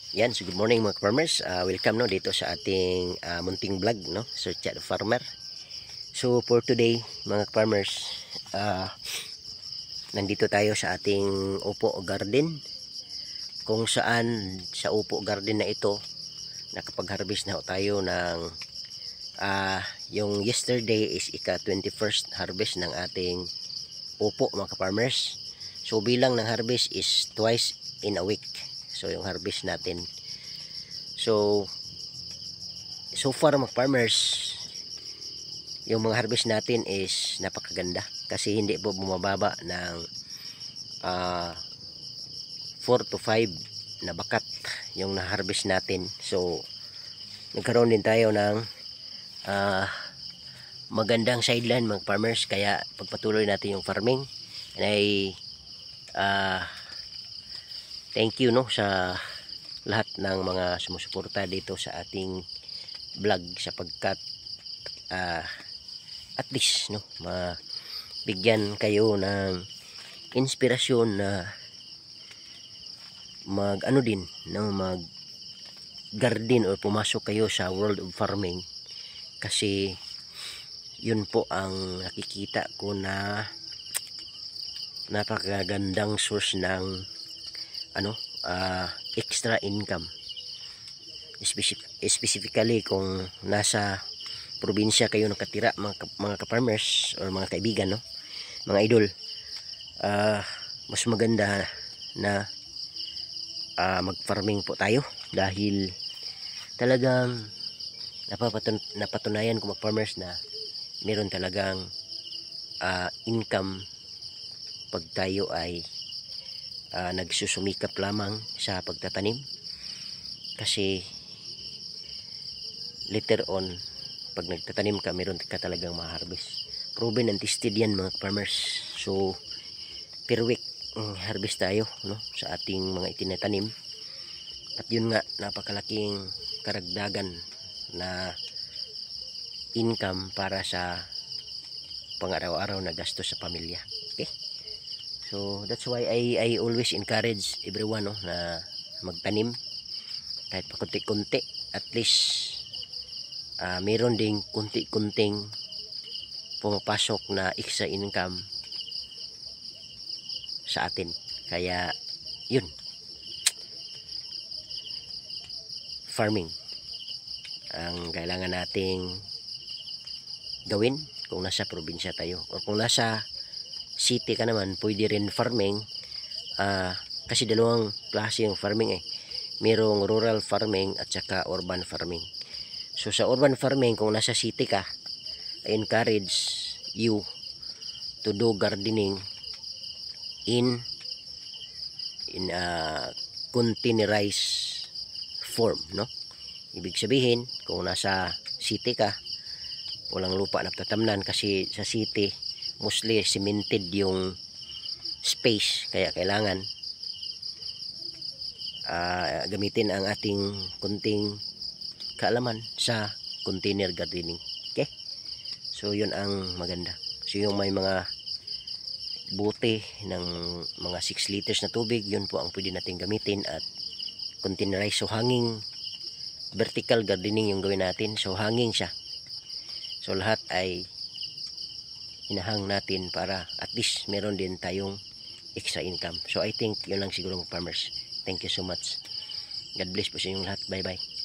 Yan, so good morning mga farmers. Welcome no dito sa ating munting vlog no, Search at the Farmer. So for today mga farmers, nandito tayo sa ating upo garden, kung saan sa upo garden na ito nakapag-harvest na tayo ng yung yesterday is ika 21st harvest ng ating upo mga farmers. So bilang ng harvest is twice in a week. So yung harvest natin. So far mga farmers, yung mga harvest natin is napakaganda kasi hindi po bumababa ng 4 to 5 na bakat yung na-harvest natin. So nagkaroon din tayo ng magandang sideline mga farmers, kaya pagpatuloy natin yung farming. And I thank you no sa lahat ng mga sumusuporta dito sa ating vlog, sapagkat at least no mabigyan kayo ng inspirasyon na mag garden o pumasok kayo sa world of farming, kasi yun po ang nakikita ko na napakagandang source ng extra income, specifically kung nasa probinsya kayo nakatira mga ka-farmers or mga kaibigan no, mga idol. Mas maganda na mag-farming po tayo, dahil talagang napatunayan ko mag-farmers na meron talagang income pag tayo ay nagsusumikap lamang sa pagtatanim. Kasi later on pag nagtatanim ka, meron ka talagang ma-harvest. Proven and tested yan mga farmers. So per week harvest tayo no sa ating mga itinatanim, at yun nga napakalaking karagdagan na income para sa pang-araw-araw na gasto sa pamilya. Okay, so that's why I always encourage everyone no na magtanim kahit pa kunti-kunti, at least meron ding kunti-kunting pumapasok na extra income sa atin. Kaya yun, farming ang kailangan nating gawin kung nasa probinsya tayo, o kung nasa city ka naman pwede rin farming. Kasi dalawang klase yung farming merong rural farming at saka urban farming. So sa urban farming, kung nasa city ka, I encourage you to do gardening in containerized form no. Ibig sabihin, kung nasa city ka, walang lupa na tatamnan, kasi sa city mostly cemented yung space, kaya kailangan gamitin ang ating kunting kaalaman sa container gardening. Okay, so yun ang maganda. So yung may mga bote ng mga 6 liters na tubig, yun po ang pwede natin gamitin at containerize. So hanging vertical gardening yung gawin natin, so hanging siya. So lahat ay hinahang natin para at least meron din tayong extra income. So I think yun lang siguro farmers. Thank you so much. God bless po sa inyong lahat. Bye bye.